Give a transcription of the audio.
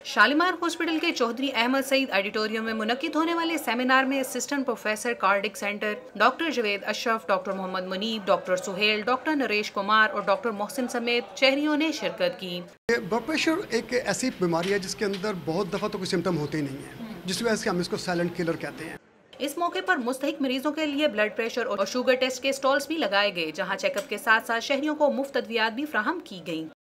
Shalimar hospital के Chaudhary Ahmad Saeed auditorium में मुनक्किद होने वाले सेमिनार में assistant professor cardiac centre doctor Javed Ashraf, doctor Mohammad Muneeb, doctor Suhail, doctor Naresh Kumar और डॉक्टर मोहसिन समेत शहरियों ने शिरकत की। ब्लड प्रेशर एक ऐसी बीमारी है जिसके अंदर बहुत दफ़ा तो कोई सिम्टम होते ही नहीं है, जिस वजह से हम इसको साइलेंट किलर कहते हैं। इस मौके पर मुस्तहिक मरीजों के लिए ब्लड प्रेशर और शुगर टेस्ट के स्टॉल्स भी लगाए गए, जहां चेकअप के साथ साथ शहरियों को मुफ्त अद्वियात भी फ्राहम की गई।